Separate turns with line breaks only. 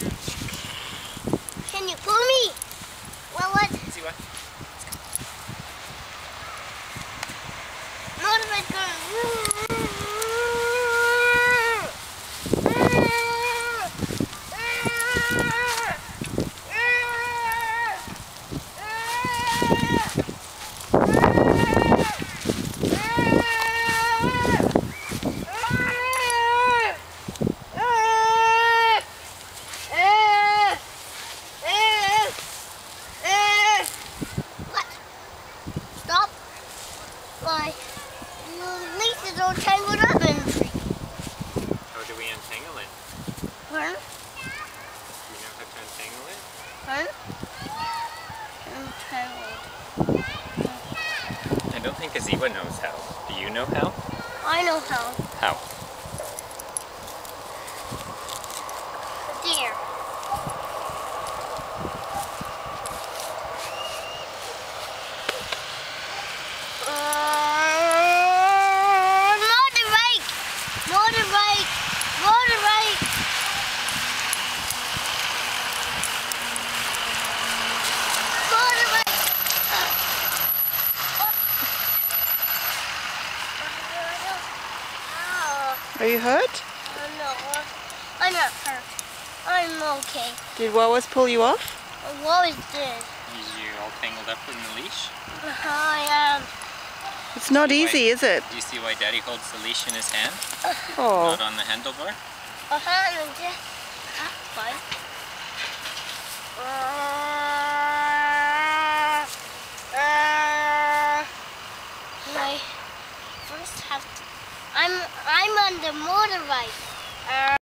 Can you pull me? Well, what?
Aziwa.
Motorbike going. Stop. Why? The leases are tangled up in the tree.
How do we untangle it?
Pardon?
Do you know how to untangle it?
Pardon? Untangled.
I don't think Aziwa knows how. Do you know how?
I know how.
How?
There. Motorbike! Motorbike! Motorbike! Motorbike!
Are you hurt?
No, I'm not hurt. I'm okay.
Did Wawas pull you off?
What is this?
Is you all tangled up in the leash?
I am.
It's not easy, is it?
Do you see why Daddy holds the leash in his hand?
Oh.
Not on the handlebar?
That's fine. I first have to. I'm on the motorbike.